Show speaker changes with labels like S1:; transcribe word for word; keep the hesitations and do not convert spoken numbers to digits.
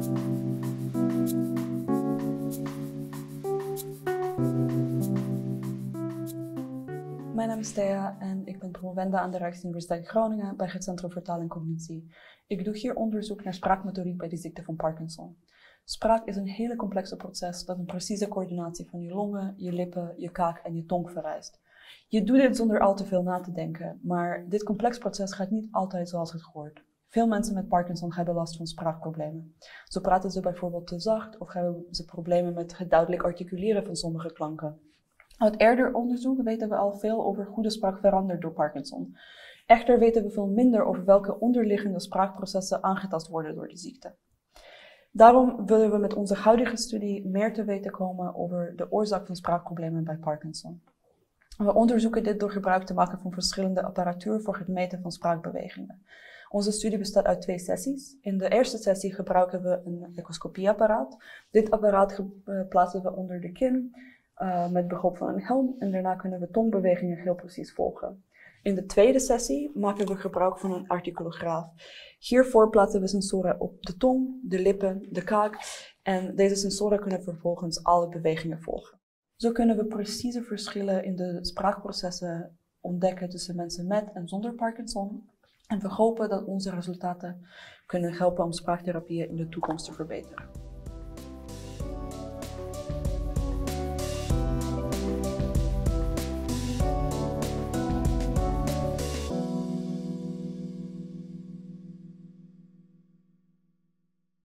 S1: Mijn naam is Thea en ik ben promovenda aan de Rijksuniversiteit Groningen bij het Centrum voor Taal en Cognitie. Ik doe hier onderzoek naar spraakmotoriek bij de ziekte van Parkinson. Spraak is een hele complexe proces dat een precieze coördinatie van je longen, je lippen, je kaak en je tong vereist. Je doet dit zonder al te veel na te denken, maar dit complex proces gaat niet altijd zoals het hoort. Veel mensen met Parkinson hebben last van spraakproblemen. Zo praten ze bijvoorbeeld te zacht of hebben ze problemen met het duidelijk articuleren van sommige klanken. Uit eerder onderzoek weten we al veel over hoe de spraak verandert door Parkinson. Echter weten we veel minder over welke onderliggende spraakprocessen aangetast worden door de ziekte. Daarom willen we met onze huidige studie meer te weten komen over de oorzaak van spraakproblemen bij Parkinson. We onderzoeken dit door gebruik te maken van verschillende apparatuur voor het meten van spraakbewegingen. Onze studie bestaat uit twee sessies. In de eerste sessie gebruiken we een echoscopieapparaat. Dit apparaat plaatsen we onder de kin uh, met behulp van een helm en daarna kunnen we tongbewegingen heel precies volgen. In de tweede sessie maken we gebruik van een articulograaf. Hiervoor plaatsen we sensoren op de tong, de lippen, de kaak en deze sensoren kunnen vervolgens alle bewegingen volgen. Zo kunnen we precieze verschillen in de spraakprocessen ontdekken tussen mensen met en zonder Parkinson. En we hopen dat onze resultaten kunnen helpen om spraaktherapieën in de toekomst te verbeteren.